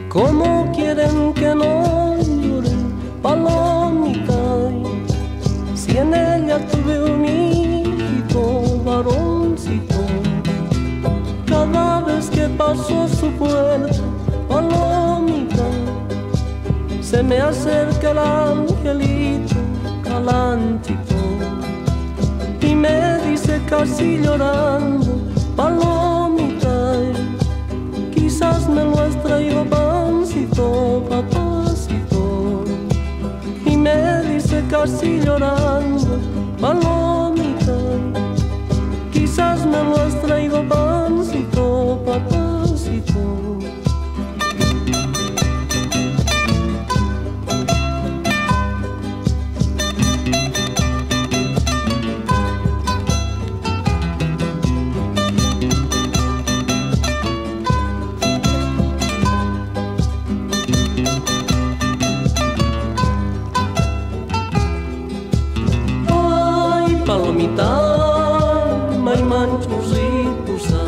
¿Cómo quieren que no llore, palomita? Si en ella tuve un hijito varoncito. Cada vez que paso su puerta, palomita, se me acerca el angelito galantito y me dice casi llorando, palomita, quizás me lo has traído pancito, papacito. Y me dice casi llorando, palomita, quizás me lo has traído pancito, papacito. Palomita, may manchusipusa.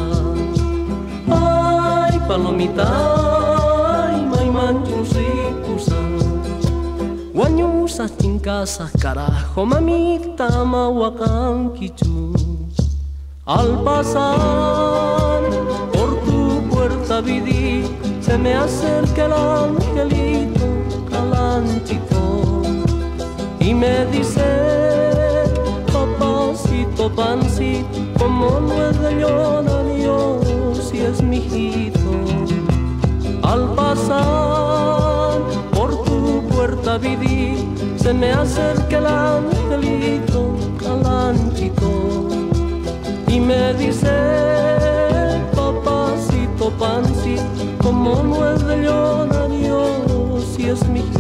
Ay, palomita, may manchusipusa. Guanyusa tincasa, carajo, mamita, mahuacán quichu. Al pasar por tu puerta vidí, se me acerca el angelito galantito y me dice, papacito, pancito, como no es de llorar yo, si es mi hijito. Al pasar por tu puerta vidí, se me acerca el angelito galantito y me dice, papacito, pancito, como no es de llorar yo, si es mi hijito.